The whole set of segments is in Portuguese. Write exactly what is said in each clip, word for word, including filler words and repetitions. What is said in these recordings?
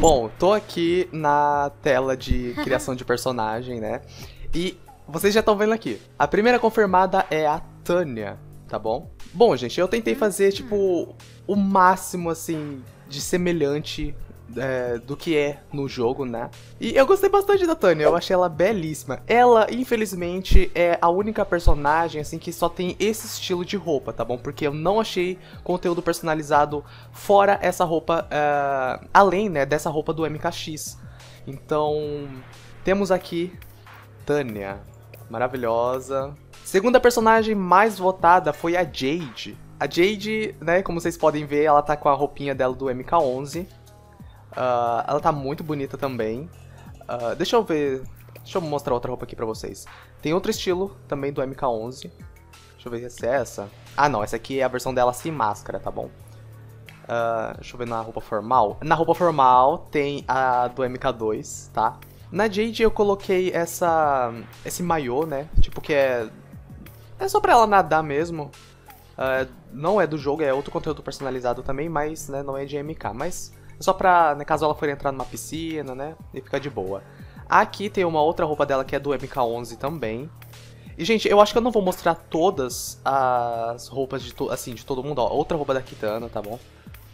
Bom, tô aqui na tela de criação de personagem, né? E vocês já estão vendo aqui. A primeira confirmada é a Tânia, tá bom? Bom, gente, eu tentei fazer, tipo, o máximo, assim, de semelhante é, do que é no jogo, né? E eu gostei bastante da Tânia, eu achei ela belíssima. Ela, infelizmente, é a única personagem, assim, que só tem esse estilo de roupa, tá bom? Porque eu não achei conteúdo personalizado fora essa roupa, uh, além, né, dessa roupa do M K X. Então, temos aqui Tânia, maravilhosa. Segunda personagem mais votada foi a Jade. A Jade, né, como vocês podem ver, ela tá com a roupinha dela do M K onze. Uh, ela tá muito bonita também. Uh, deixa eu ver... Deixa eu mostrar outra roupa aqui pra vocês. Tem outro estilo também do M K onze. Deixa eu ver se é essa. Ah, não. Essa aqui é a versão dela sem máscara, tá bom? Uh, deixa eu ver na roupa formal. Na roupa formal tem a do M K dois, tá? Na Jade eu coloquei essa... Esse maiô, né? Tipo que é... É só pra ela nadar mesmo. Uh, não é do jogo, é outro conteúdo personalizado também, mas né, não é de M K. Mas... É só pra, né, caso ela for entrar numa piscina, né, e ficar de boa. Aqui tem uma outra roupa dela que é do M K onze também. E, gente, eu acho que eu não vou mostrar todas as roupas de, to assim, de todo mundo. Ó, outra roupa da Kitana, tá bom?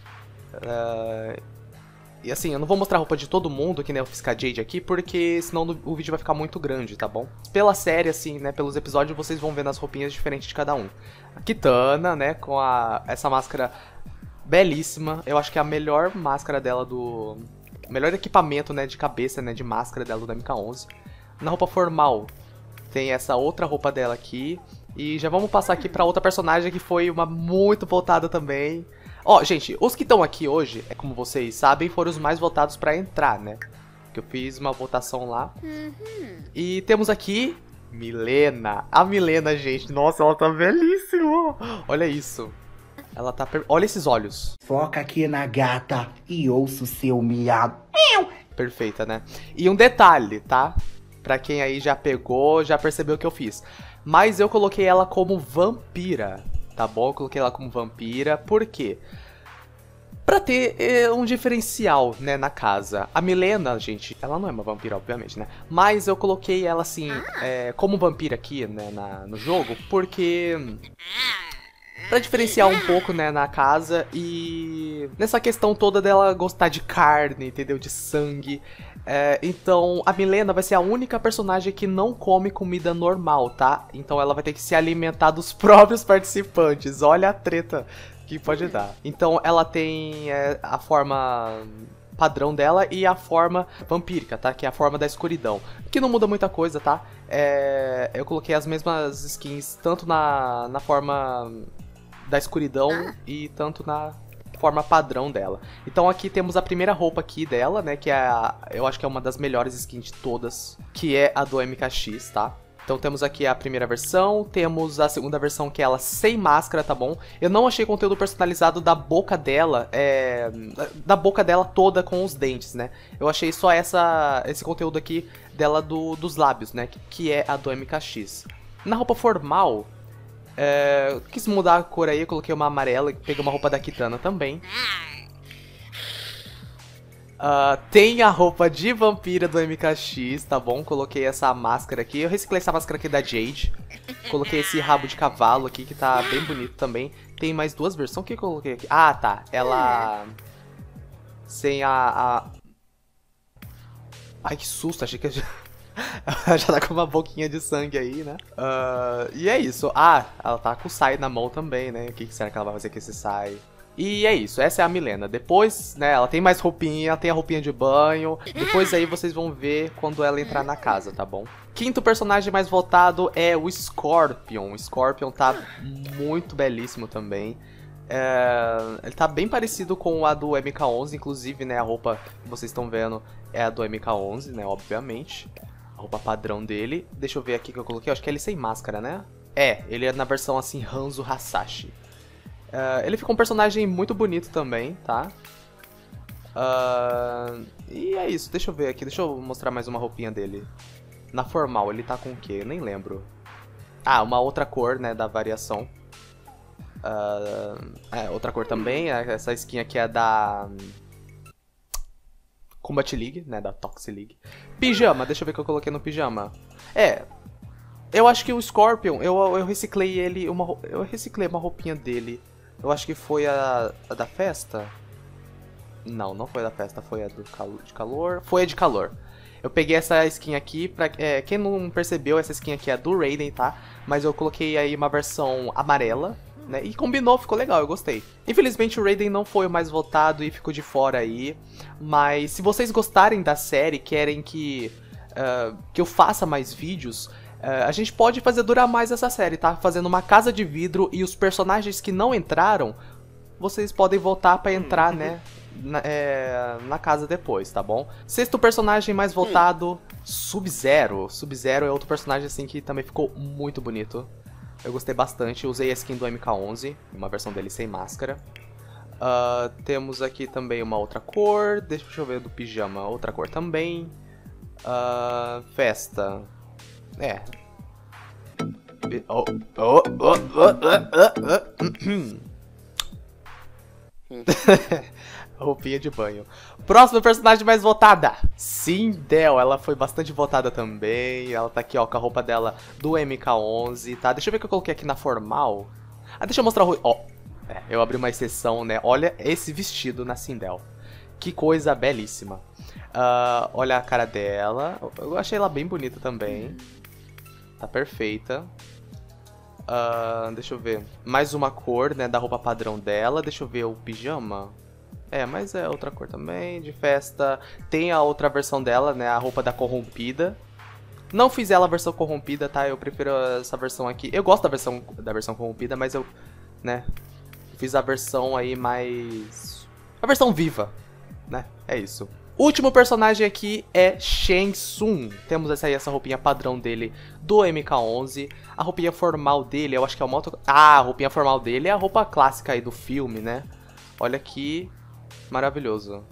Uh, e, assim, eu não vou mostrar a roupa de todo mundo, que nem eu fiz com a Jade aqui, porque senão o vídeo vai ficar muito grande, tá bom? Pela série, assim, né, pelos episódios, vocês vão vendo as roupinhas diferentes de cada um. A Kitana, né, com a, essa máscara... belíssima, eu acho que é a melhor máscara dela do... melhor equipamento, né, de cabeça, né, de máscara dela do M K onze. Na roupa formal, tem essa outra roupa dela aqui. E já vamos passar aqui pra outra personagem que foi uma muito votada também. Ó, gente, os que estão aqui hoje, é como vocês sabem, foram os mais votados pra entrar, né? Que eu fiz uma votação lá. Uhum. E temos aqui Milena. A Milena, gente, nossa, ela tá belíssima. Olha isso. Ela tá... Per... Olha esses olhos. Foca aqui na gata e ouço seu miado. Perfeita, né? E um detalhe, tá? Pra quem aí já pegou, já percebeu o que eu fiz. Mas eu coloquei ela como vampira, tá bom? Eu coloquei ela como vampira, por quê? Pra ter é, um diferencial, né, na casa. A Milena, gente, ela não é uma vampira, obviamente, né? Mas eu coloquei ela, assim, é, como vampira aqui, né, na, no jogo, porque... Pra diferenciar um pouco, né, na casa e nessa questão toda dela gostar de carne, entendeu? De sangue. É, então, a Milena vai ser a única personagem que não come comida normal, tá? Então ela vai ter que se alimentar dos próprios participantes. Olha a treta que pode dar. Então ela tem é, a forma... padrão dela e a forma vampírica, tá? Que é a forma da escuridão. Que não muda muita coisa, tá? É, eu coloquei as mesmas skins tanto na, na forma... da escuridão e tanto na forma padrão dela. Então aqui temos a primeira roupa aqui dela, né, que é a, eu acho que é uma das melhores skins de todas, que é a do M K X, tá? Então temos aqui a primeira versão, temos a segunda versão que é ela sem máscara, tá bom? Eu não achei conteúdo personalizado da boca dela, é, da boca dela toda com os dentes, né? Eu achei só essa, esse conteúdo aqui dela do, dos lábios, né, que, que é a do M K X. Na roupa formal... É, quis mudar a cor aí, eu coloquei uma amarela e peguei uma roupa da Kitana também. Uh, tem a roupa de vampira do M K X, tá bom? Coloquei essa máscara aqui. Eu reciclei essa máscara aqui da Jade. Coloquei esse rabo de cavalo aqui, que tá bem bonito também. Tem mais duas versões. O que eu coloquei aqui? Ah, tá. Ela... sem a... a... Ai, que susto. Achei que... já tá com uma boquinha de sangue aí, né? Uh, e é isso. Ah, ela tá com o Sai na mão também, né? O que será que ela vai fazer com esse Sai? E é isso, essa é a Milena. Depois, né, ela tem mais roupinha, ela tem a roupinha de banho. Depois aí vocês vão ver quando ela entrar na casa, tá bom? Quinto personagem mais votado é o Scorpion. O Scorpion tá muito belíssimo também. É, ele tá bem parecido com a do M K onze, inclusive, né, a roupa que vocês estão vendo é a do M K onze, né, obviamente. A roupa padrão dele. Deixa eu ver aqui que eu coloquei, eu acho que é ele sem máscara, né? É, ele é na versão assim, Hanzo Hasashi. Uh, ele ficou um personagem muito bonito também, tá? Uh, e é isso, deixa eu ver aqui, deixa eu mostrar mais uma roupinha dele. Na formal, ele tá com o quê? Eu nem lembro. Ah, uma outra cor, né, da variação. Uh, é, outra cor também, essa skin aqui é da... Combat League, né, da Toxic League. Pijama, deixa eu ver o que eu coloquei no pijama. É, eu acho que o Scorpion, eu, eu reciclei ele, uma, eu reciclei uma roupinha dele. Eu acho que foi a, a da festa. Não, não foi a da festa, foi a do calo, de calor. Foi a de calor. Eu peguei essa skin aqui, pra, é, quem não percebeu, essa skin aqui é do Raiden, tá? Mas eu coloquei aí uma versão amarela, né? E combinou, ficou legal, eu gostei. Infelizmente o Raiden não foi o mais votado e ficou de fora aí. Mas se vocês gostarem da série, querem que, uh, que eu faça mais vídeos, uh, a gente pode fazer durar mais essa série, tá? Fazendo uma casa de vidro e os personagens que não entraram, vocês podem voltar pra entrar, né? Na, é, na casa depois, tá bom? Sexto personagem mais votado, Sub-Zero. Sub-Zero é outro personagem assim que também ficou muito bonito. Eu gostei bastante, usei a skin do M K onze, uma versão dele sem máscara. Uh, temos aqui também uma outra cor, deixa eu ver do pijama, outra cor também. Uh, festa. É. Oh, oh, oh, oh, oh, oh. Roupinha de banho. Próxima personagem mais votada, Sindel. Ela foi bastante votada também. Ela tá aqui, ó, com a roupa dela do M K onze, tá? Deixa eu ver o que eu coloquei aqui na formal. Ah, deixa eu mostrar o... Ó, é, eu abri uma exceção, né? Olha esse vestido na Sindel. Que coisa belíssima. Uh, olha a cara dela. Eu achei ela bem bonita também. Tá perfeita. Uh, deixa eu ver. Mais uma cor, né, da roupa padrão dela. Deixa eu ver o pijama. É, mas é outra cor também. De festa. Tem a outra versão dela, né, a roupa da corrompida. Não fiz ela a versão corrompida, tá? Eu prefiro essa versão aqui. Eu gosto da versão, da versão corrompida, mas eu, né, fiz a versão aí mais... a versão viva, né? É isso. Último personagem aqui é Shang Tsung. Temos essa aí, essa roupinha padrão dele do M K onze. A roupinha formal dele, eu acho que é o moto... Ah, a roupinha formal dele é a roupa clássica aí do filme, né? Olha que maravilhoso.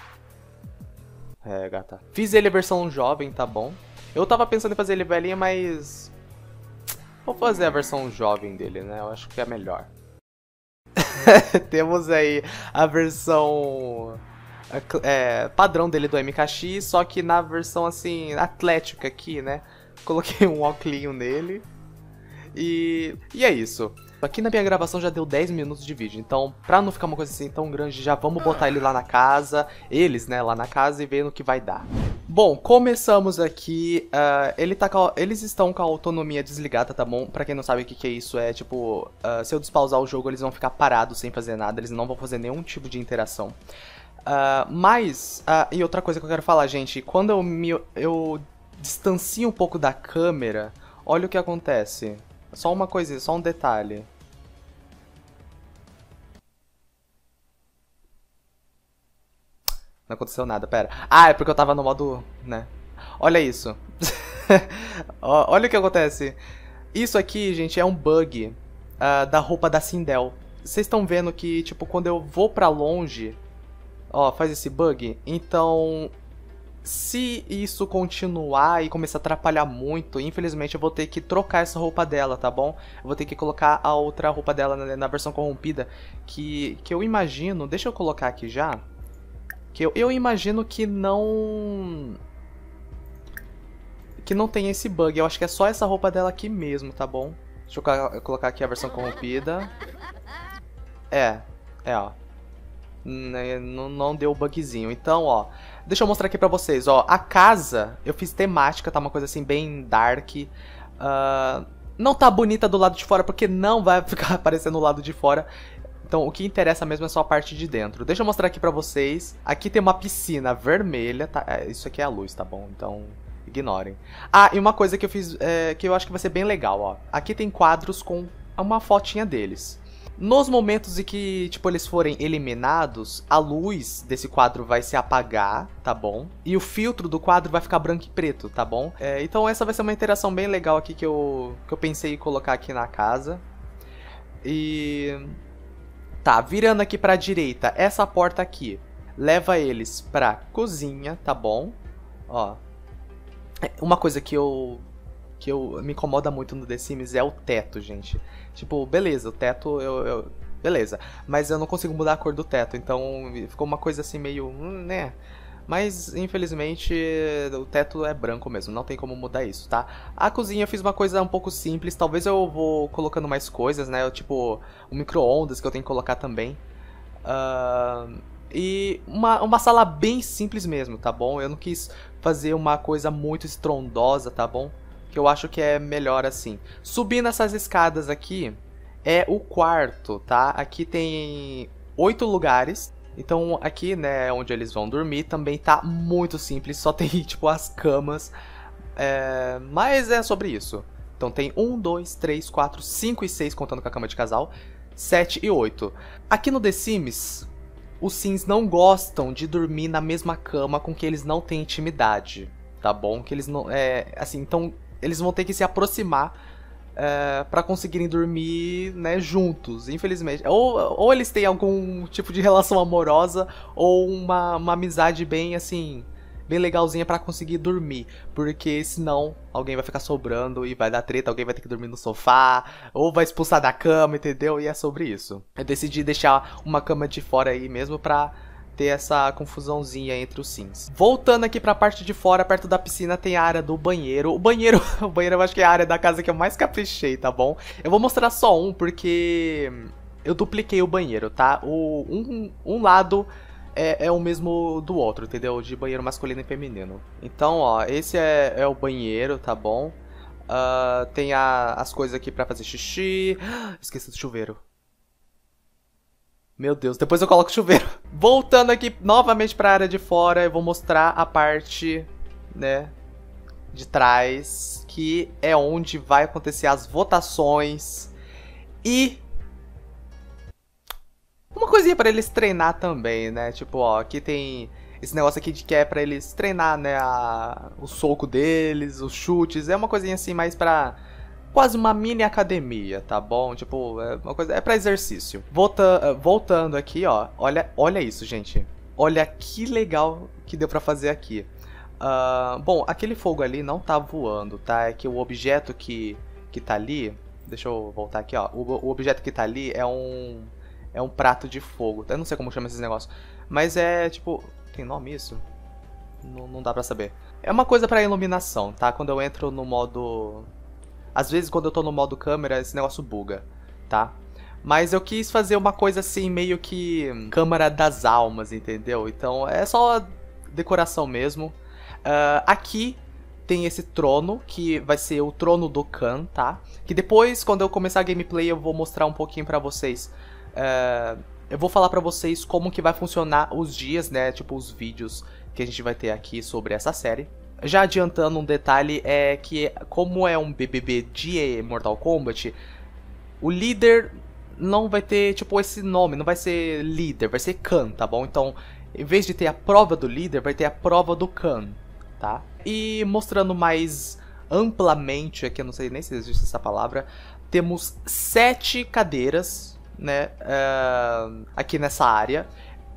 É, gata. Fiz ele a versão jovem, tá bom? Eu tava pensando em fazer ele velhinho, mas... vou fazer a versão jovem dele, né? Eu acho que é melhor. Temos aí a versão... É, padrão dele do M K X, só que na versão assim, atlética aqui, né? Coloquei um óculinho nele. E, e é isso. Aqui na minha gravação já deu dez minutos de vídeo, então pra não ficar uma coisa assim tão grande, já vamos botar ele lá na casa, eles, né, lá na casa e ver no que vai dar. Bom, começamos aqui, uh, ele tá com a, eles estão com a autonomia desligada, tá bom? Pra quem não sabe o que, que é isso, é tipo, uh, se eu despausar o jogo eles vão ficar parados sem fazer nada, eles não vão fazer nenhum tipo de interação. Uh, mas, uh, e outra coisa que eu quero falar, gente, quando eu, me, eu distancio um pouco da câmera, olha o que acontece. Só uma coisa, só um detalhe. Não aconteceu nada, pera. Ah, é porque eu tava no modo, né? Olha isso. Olha o que acontece. Isso aqui, gente, é um bug uh, da roupa da Sindel. Vocês estão vendo que, tipo, quando eu vou pra longe... Ó, faz esse bug. Então, se isso continuar e começar a atrapalhar muito, infelizmente eu vou ter que trocar essa roupa dela, tá bom? Eu vou ter que colocar a outra roupa dela na, na versão corrompida, que, que eu imagino... Deixa eu colocar aqui já. Que eu, eu imagino que não... Que não tem esse bug. Eu acho que é só essa roupa dela aqui mesmo, tá bom? Deixa eu colocar aqui a versão corrompida. É, é, ó. Não, não deu bugzinho. Então, ó, deixa eu mostrar aqui pra vocês, ó. A casa, eu fiz temática, tá? Uma coisa assim, bem dark. Uh, não tá bonita do lado de fora, porque não vai ficar aparecendo do lado de fora. Então, o que interessa mesmo é só a parte de dentro. Deixa eu mostrar aqui pra vocês. Aqui tem uma piscina vermelha, tá? Isso aqui é a luz, tá bom? Então, ignorem. Ah, e uma coisa que eu fiz, é, que eu acho que vai ser bem legal, ó. Aqui tem quadros com uma fotinha deles. Nos momentos em que, tipo, eles forem eliminados, a luz desse quadro vai se apagar, tá bom? E o filtro do quadro vai ficar branco e preto, tá bom? É, então essa vai ser uma interação bem legal aqui que eu, que eu pensei em colocar aqui na casa. E... tá, virando aqui pra direita, essa porta aqui leva eles pra cozinha, tá bom? Ó, uma coisa que eu... que eu, me incomoda muito no The Sims é o teto, gente. Tipo, beleza, o teto, eu, eu... beleza. Mas eu não consigo mudar a cor do teto, então ficou uma coisa assim meio... né? Mas, infelizmente, o teto é branco mesmo, não tem como mudar isso, tá? A cozinha eu fiz uma coisa um pouco simples, talvez eu vou colocando mais coisas, né? Tipo, o micro-ondas que eu tenho que colocar também. Uh, e uma, uma sala bem simples mesmo, tá bom? Eu não quis fazer uma coisa muito estrondosa, tá bom? Que eu acho que é melhor assim. Subindo essas escadas aqui é o quarto, tá? Aqui tem oito lugares. Então aqui, né, onde eles vão dormir, também tá muito simples, só tem, tipo, as camas, é... mas é sobre isso. Então tem um, dois, três, quatro, cinco e seis, contando com a cama de casal, sete e oito. Aqui no The Sims, os Sims não gostam de dormir na mesma cama com que eles não têm intimidade, tá bom? Que eles não, é, assim, então eles vão ter que se aproximar É, para conseguirem dormir, né, juntos, infelizmente. Ou, ou eles têm algum tipo de relação amorosa, ou uma, uma amizade bem, assim, bem legalzinha para conseguir dormir. Porque senão alguém vai ficar sobrando e vai dar treta, alguém vai ter que dormir no sofá, ou vai expulsar da cama, entendeu? E é sobre isso. Eu decidi deixar uma cama de fora aí mesmo pra ter essa confusãozinha entre os sims. Voltando aqui pra parte de fora, perto da piscina, tem a área do banheiro. O banheiro, o banheiro eu acho que é a área da casa que eu mais caprichei, tá bom? Eu vou mostrar só um, porque eu dupliquei o banheiro, tá? O, um, um lado é, é o mesmo do outro, entendeu? De banheiro masculino e feminino. Então, ó, esse é, é o banheiro, tá bom? Uh, tem a, as coisas aqui pra fazer xixi. Esqueci do chuveiro. Meu Deus, depois eu coloco o chuveiro. Voltando aqui novamente para a área de fora, eu vou mostrar a parte, né, de trás, que é onde vai acontecer as votações. E uma coisinha para eles treinar também, né? Tipo, ó, aqui tem esse negócio aqui de que é para eles treinar, né, a, o soco deles, os chutes. É uma coisinha assim mais para quase uma mini academia, tá bom? Tipo, é uma coisa, é pra exercício. Volta, voltando aqui, ó. Olha, olha isso, gente. Olha que legal que deu pra fazer aqui. Uh, bom, aquele fogo ali não tá voando, tá? É que o objeto que, que tá ali... Deixa eu voltar aqui, ó. O, o objeto que tá ali é um... É um prato de fogo. Eu não sei como chama esses negócios. Mas é, tipo... Tem nome isso? Não, não dá pra saber. É uma coisa pra iluminação, tá? Quando eu entro no modo... Às vezes, quando eu tô no modo câmera, esse negócio buga, tá? Mas eu quis fazer uma coisa assim, meio que câmara das almas, entendeu? Então, é só decoração mesmo. Uh, aqui tem esse trono, que vai ser o trono do Khan, tá? Que depois, quando eu começar a gameplay, eu vou mostrar um pouquinho pra vocês. Uh, eu vou falar pra vocês como que vai funcionar os dias, né? Tipo, os vídeos que a gente vai ter aqui sobre essa série. Já adiantando um detalhe, é que como é um B B B de Mortal Kombat, o líder não vai ter, tipo, esse nome, não vai ser líder, vai ser Khan, tá bom? Então, em vez de ter a prova do líder, vai ter a prova do Khan, tá? E mostrando mais amplamente, aqui eu não sei nem se existe essa palavra, temos sete cadeiras, né, uh, aqui nessa área.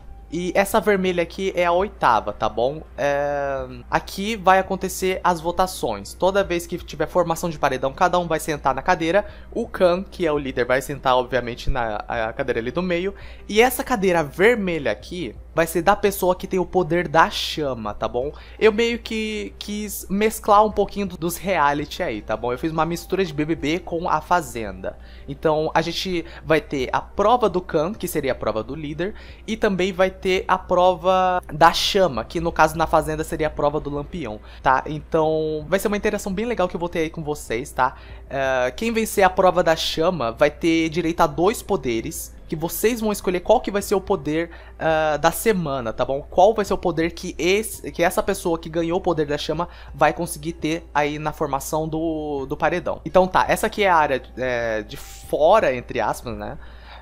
E essa vermelha aqui é a oitava, tá bom? É... Aqui vai acontecer as votações. Toda vez que tiver formação de paredão, cada um vai sentar na cadeira. O Khan, que é o líder, vai sentar, obviamente, na a cadeira ali do meio. E essa cadeira vermelha aqui vai ser da pessoa que tem o poder da chama, tá bom? Eu meio que quis mesclar um pouquinho dos reality aí, tá bom? Eu fiz uma mistura de B B B com a Fazenda. Então, a gente vai ter a prova do Khan, que seria a prova do líder. E também vai ter a prova da chama, que no caso na Fazenda seria a prova do Lampião, tá? Então vai ser uma interação bem legal que eu vou ter aí com vocês, tá? Uh, quem vencer a prova da chama vai ter direito a dois poderes, que vocês vão escolher qual que vai ser o poder uh, da semana, tá bom? Qual vai ser o poder que, esse, que essa pessoa que ganhou o poder da chama vai conseguir ter aí na formação do, do paredão. Então tá, essa aqui é a área é, de fora, entre aspas, né?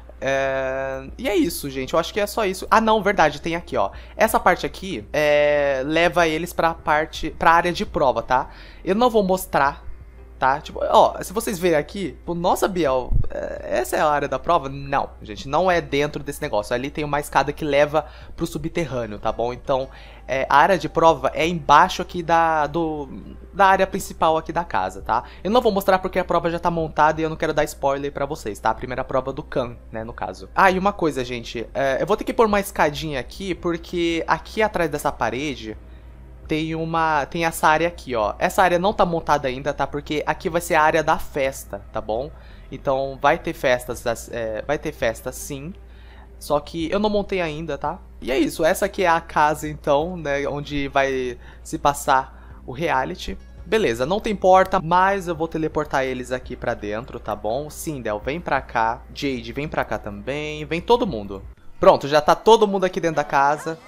É... E é isso, gente. Eu acho que é só isso. Ah, não, verdade, tem aqui, ó. Essa parte aqui é... leva eles pra parte, pra área de prova, tá? Eu não vou mostrar tá? Tipo, ó, se vocês verem aqui, tipo, nossa, Biel, essa é a área da prova? Não, gente, não é dentro desse negócio. Ali tem uma escada que leva pro subterrâneo, tá bom? Então, é, a área de prova é embaixo aqui da, do, da área principal aqui da casa, tá? Eu não vou mostrar porque a prova já tá montada e eu não quero dar spoiler pra vocês, tá? A primeira prova do Khan, né, no caso. Ah, e uma coisa, gente, é, eu vou ter que pôr uma escadinha aqui, porque aqui atrás dessa parede tem uma, tem essa área aqui, ó. Essa área não tá montada ainda, tá? Porque aqui vai ser a área da festa, tá bom? Então vai ter festas, é, vai ter festa sim. Só que eu não montei ainda, tá? E é isso, essa aqui é a casa então, né? Onde vai se passar o reality. Beleza, não tem porta, mas eu vou teleportar eles aqui pra dentro, tá bom? Sindel, vem pra cá. Jade, vem pra cá também. Vem todo mundo. Pronto, já tá todo mundo aqui dentro da casa.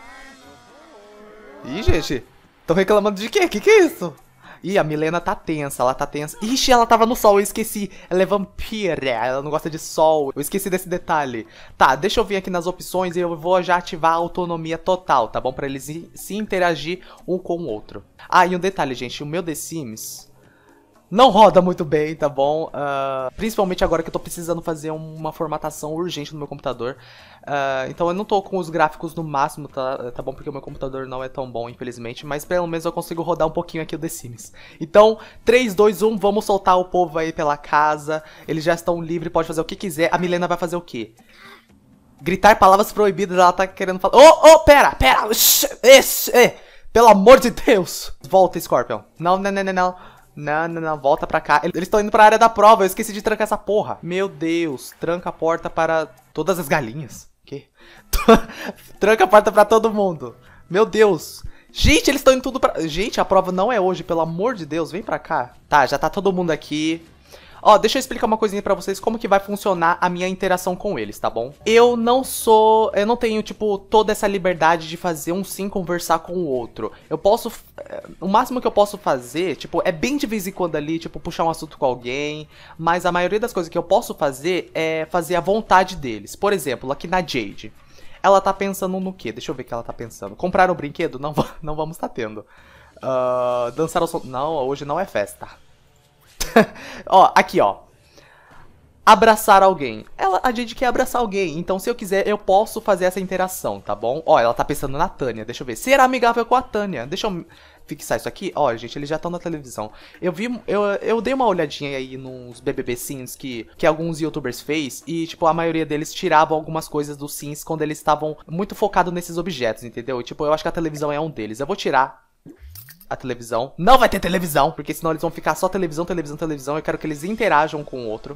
Ih, gente... Estão reclamando de quê? Que que é isso? Ih, a Milena tá tensa, ela tá tensa. Ixi, ela tava no sol, eu esqueci. Ela é vampira, ela não gosta de sol. Eu esqueci desse detalhe. Tá, deixa eu vir aqui nas opções e eu vou já ativar a autonomia total, tá bom? Pra eles se interagir um com o outro. Ah, e um detalhe, gente, o meu The Sims não roda muito bem, tá bom? Uh, principalmente agora que eu tô precisando fazer uma formatação urgente no meu computador. Uh, então eu não tô com os gráficos no máximo, tá, tá bom? Porque o meu computador não é tão bom, infelizmente. Mas pelo menos eu consigo rodar um pouquinho aqui o The Sims. Então, três, dois, um, vamos soltar o povo aí pela casa. Eles já estão livres, pode fazer o que quiser. A Milena vai fazer o quê? Gritar palavras proibidas, ela tá querendo falar... Ô, ô, pera, pera! Esse, é, pelo amor de Deus! Volta, Scorpion. Não, não, não, não, não. Não, não, não, volta pra cá. Eles estão indo pra área da prova, eu esqueci de trancar essa porra. Meu Deus, tranca a porta para todas as galinhas. Que? Tranca a porta pra todo mundo. Meu Deus. Gente, eles estão indo tudo pra... Gente, a prova não é hoje, pelo amor de Deus, vem pra cá. Tá, já tá todo mundo aqui. Ó, deixa eu explicar uma coisinha pra vocês como que vai funcionar a minha interação com eles, tá bom? Eu não sou... Eu não tenho, tipo, toda essa liberdade de fazer um sim conversar com o outro. Eu posso... O máximo que eu posso fazer, tipo, é bem de vez em quando ali, tipo, puxar um assunto com alguém. Mas a maioria das coisas que eu posso fazer é fazer a vontade deles. Por exemplo, aqui na Jade. Ela tá pensando no quê? Deixa eu ver o que ela tá pensando. Comprar um brinquedo? Não, não vamos tá tendo. Uh, dançar ao som... Não, hoje não é festa. Ó, aqui, ó. Abraçar alguém. Ela, a gente quer abraçar alguém. Então, se eu quiser, eu posso fazer essa interação, tá bom? Ó, ela tá pensando na Tânia. Deixa eu ver. Ser amigável com a Tânia. Deixa eu fixar isso aqui. Ó, gente, eles já estão na televisão. Eu vi... Eu, eu dei uma olhadinha aí nos B B B Sims que, que alguns youtubers fez. E, tipo, a maioria deles tiravam algumas coisas dos Sims quando eles estavam muito focados nesses objetos, entendeu? Tipo, eu acho que a televisão é um deles. Eu vou tirar a televisão. Não vai ter televisão, porque senão eles vão ficar só televisão, televisão, televisão. Eu quero que eles interajam com o outro.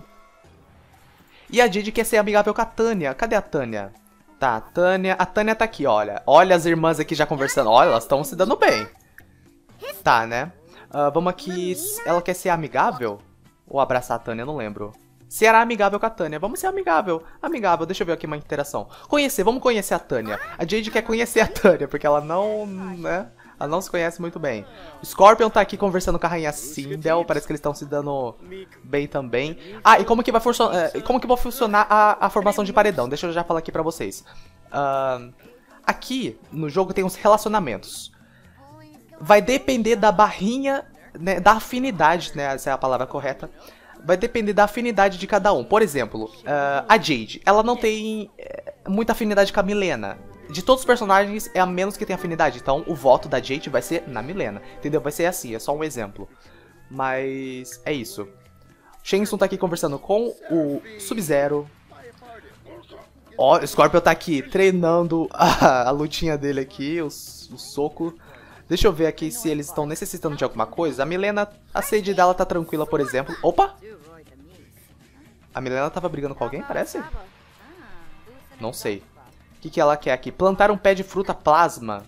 E a Didi quer ser amigável com a Tânia. Cadê a Tânia? Tá, a Tânia... A Tânia tá aqui, olha. Olha as irmãs aqui já conversando. Olha, elas estão se dando bem. Tá, né? Uh, vamos aqui... Ela quer ser amigável? Ou abraçar a Tânia? Eu não lembro. Será amigável com a Tânia. Vamos ser amigável. Amigável. Deixa eu ver aqui uma interação. Conhecer. Vamos conhecer a Tânia. A Jade quer conhecer a Tânia, porque ela não... né? Ela não se conhece muito bem. O Scorpion tá aqui conversando com a rainha Sindel. Parece que eles estão se dando bem também. Ah, e como que vai funcionar, como que vai funcionar a, a formação de paredão? Deixa eu já falar aqui pra vocês. Uh, aqui no jogo tem uns relacionamentos. Vai depender da barrinha, né, da afinidade, né? Essa é a palavra correta. Vai depender da afinidade de cada um. Por exemplo, uh, a Jade, ela não tem uh, muita afinidade com a Milena. De todos os personagens, é a menos que tem afinidade. Então, o voto da Jade vai ser na Milena. Entendeu? Vai ser assim, é só um exemplo. Mas, é isso. Shensun tá aqui conversando com o Sub-Zero. Ó, o Scorpion tá aqui treinando a, a lutinha dele aqui, o, o soco. Deixa eu ver aqui se eles estão necessitando de alguma coisa. A Milena, a sede dela tá tranquila, por exemplo. Opa! A Milena tava brigando com alguém, parece? Não sei. O que, que ela quer aqui? Plantar um pé de fruta plasma.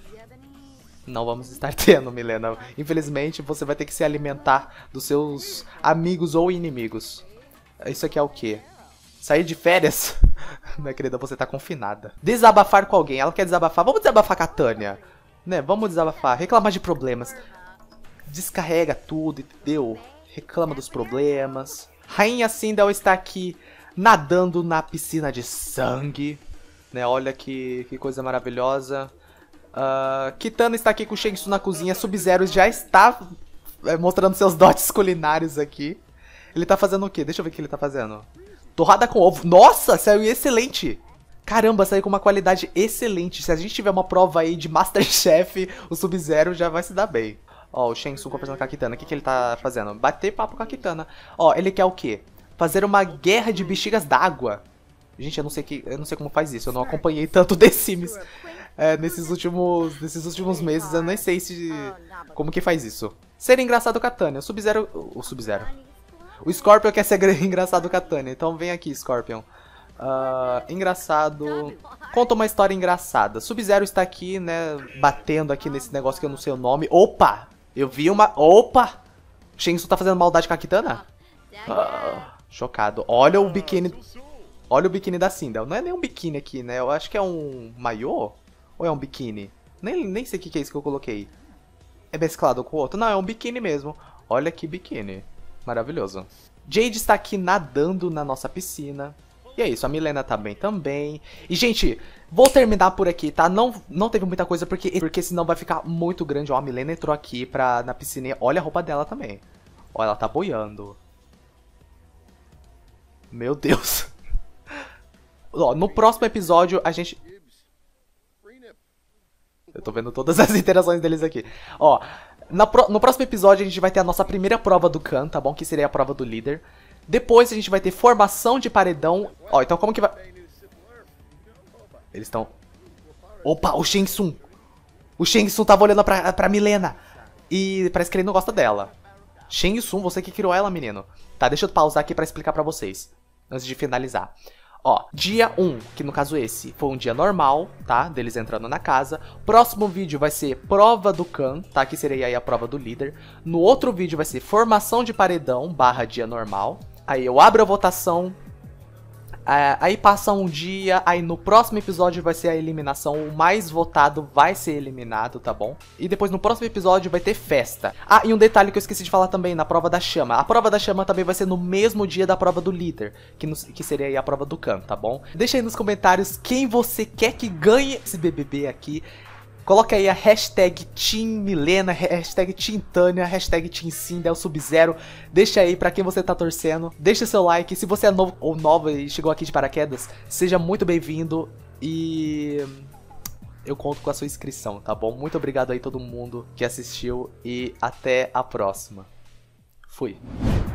Não vamos estar tendo, Milena. Infelizmente, você vai ter que se alimentar dos seus amigos ou inimigos. Isso aqui é o quê? Sair de férias? Minha querida, você tá confinada. Desabafar com alguém. Ela quer desabafar. Vamos desabafar com a Tânia. Né? Vamos desabafar. Reclamar de problemas. Descarrega tudo, entendeu? Reclama dos problemas. Rainha Sindel está aqui nadando na piscina de sangue. Né, olha que, que coisa maravilhosa. Uh, Kitana está aqui com o Shensun na cozinha. Sub-Zero já está é, mostrando seus dotes culinários aqui. Ele tá fazendo o quê? Deixa eu ver o que ele tá fazendo. Torrada com ovo. Nossa, saiu excelente. Caramba, saiu com uma qualidade excelente. Se a gente tiver uma prova aí de Masterchef, o Sub-Zero já vai se dar bem. Ó, o Shang Tsung conversando com a Kitana. O que, que ele tá fazendo? Bater papo com a Kitana. Ó, ele quer o quê? Fazer uma guerra de bexigas d'água. Gente, eu não sei que, eu não sei como faz isso. Eu não acompanhei tanto The Sims é, nesses últimos, nesses últimos meses. Eu nem sei se como que faz isso. Ser engraçado com a Tânia. O Sub-Zero, o Sub-Zero. O Scorpion quer ser engraçado com a Tânia. Então vem aqui, Scorpion. Uh, engraçado. Conta uma história engraçada. Sub-Zero está aqui, né? Batendo aqui nesse negócio que eu não sei o nome. Opa! Eu vi uma. Opa! O Shang Tsung tá fazendo maldade com a Kitana? Uh, chocado. Olha o biquíni. Olha o biquíni da Sindel. Não é nem um biquíni aqui, né? Eu acho que é um maiô? Ou é um biquíni? Nem, nem sei o que é isso que eu coloquei. É mesclado com o outro? Não, é um biquíni mesmo. Olha que biquíni. Maravilhoso. Jade está aqui nadando na nossa piscina. E é isso, a Milena tá bem também. E, gente, vou terminar por aqui, tá? Não, não teve muita coisa, porque, porque senão vai ficar muito grande. Ó, a Milena entrou aqui pra, na piscina. Olha a roupa dela também. Ó, ela tá boiando. Meu Deus. Ó, no próximo episódio, a gente... Eu tô vendo todas as interações deles aqui. Ó, na pro... no próximo episódio, a gente vai ter a nossa primeira prova do Khan, tá bom? Que seria a prova do líder. Depois a gente vai ter formação de paredão. Ó, então como que vai... Eles estão... Opa, o Shang Tsung. O Shang Tsung tava olhando pra, pra Milena. E parece que ele não gosta dela. Shang Tsung, você que criou ela, menino. Tá, deixa eu pausar aqui pra explicar pra vocês. Antes de finalizar. Ó, dia um, que no caso esse, foi um dia normal, tá? Deles entrando na casa. Próximo vídeo vai ser prova do Khan, tá? Que seria aí a prova do líder. No outro vídeo vai ser formação de paredão, barra dia normal. Aí eu abro a votação, é, aí passa um dia, aí no próximo episódio vai ser a eliminação, o mais votado vai ser eliminado, tá bom? E depois no próximo episódio vai ter festa. Ah, e um detalhe que eu esqueci de falar também, na prova da chama. A prova da chama também vai ser no mesmo dia da prova do líder, que, no, que seria aí a prova do Khan, tá bom? Deixa aí nos comentários quem você quer que ganhe esse B B B aqui. Coloca aí a hashtag Team Milena, hashtag Team Tânia, hashtag Team Sindel, Sub-Zero. Deixa aí pra quem você tá torcendo. Deixa seu like. Se você é novo ou nova e chegou aqui de paraquedas, seja muito bem-vindo. E eu conto com a sua inscrição, tá bom? Muito obrigado aí todo mundo que assistiu e até a próxima. Fui.